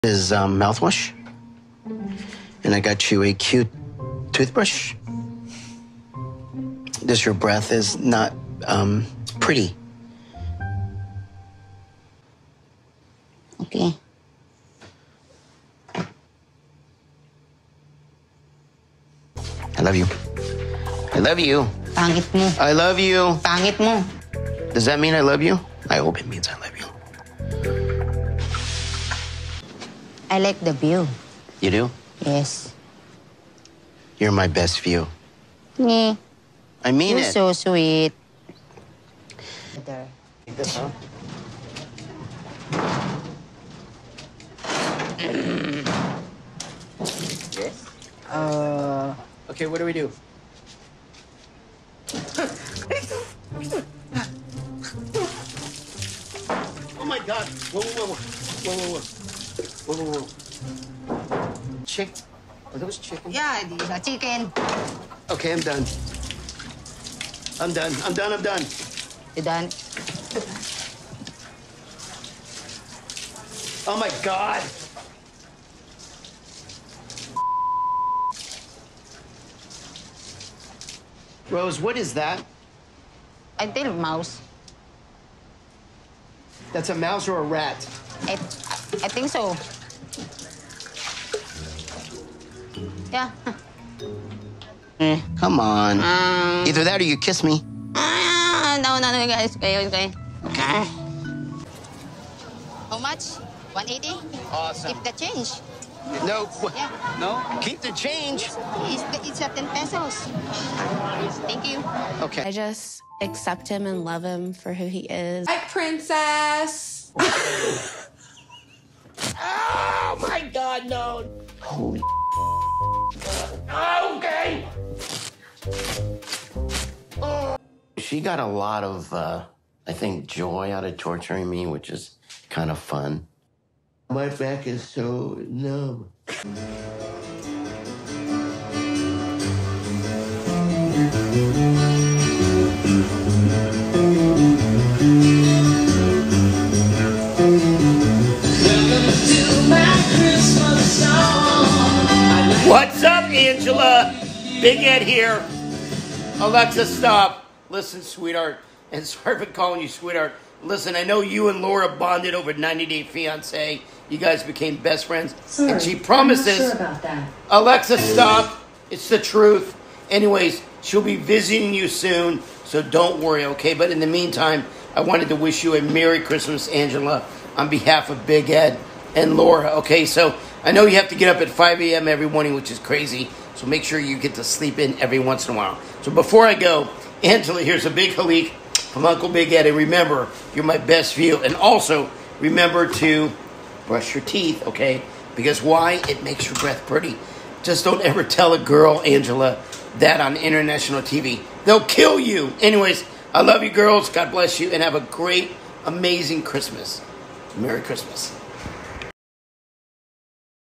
Is mouthwash. And I got you a cute toothbrush. This your breath is not pretty. Okay. I love you. I love you. Pangit mo. I love you. Pangit mo. Does that mean I love you? I hope it means I love you. I like the view. You do? Yes. You're my best view. Yeah. I mean You're it. so sweet. Like this, huh? Yes? Okay, what do we do? Oh my God! Whoa, whoa, whoa, whoa, whoa, whoa, whoa, whoa, whoa! Chick? Are those chicken? Yeah, these are chicken. Okay, I'm done. I'm done. I'm done. I'm done. You done? Oh my God! Rose, what is that? I think mouse. That's a mouse or a rat? I think so. Yeah. Come on. Either that or you kiss me. No, guys. Okay. Okay. How much? 180? Awesome. Keep the change. No. Yeah. No. Keep the change. It's 10 pesos. Thank you. Okay. I just accept him and love him for who he is. Hi, princess. Oh my God, no. Holy. Okay. She got a lot of, I think, joy out of torturing me, which is kind of fun. My back is so numb. What's up, Angela? Big Ed here. Alexa, stop. Listen, sweetheart. And sorry for calling you sweetheart. Listen, I know you and Laura bonded over 90 Day Fiancé. You guys became best friends. Sir, and she promises... I'm not sure about that. Alexa, stop. It's the truth. Anyways, she'll be visiting you soon, so don't worry, okay? But in the meantime, I wanted to wish you a Merry Christmas, Angela, on behalf of Big Ed and Laura, okay? So I know you have to get up at 5 a.m. every morning, which is crazy, so make sure you get to sleep in every once in a while. So before I go, Angela, here's a big halik from Uncle Big Ed, and remember, you're my best view. And also, remember to brush your teeth, okay? Because why? It makes your breath pretty. Just don't ever tell a girl, Angela, that on international TV. They'll kill you. Anyways, I love you girls. God bless you. And have a great, amazing Christmas. Merry Christmas.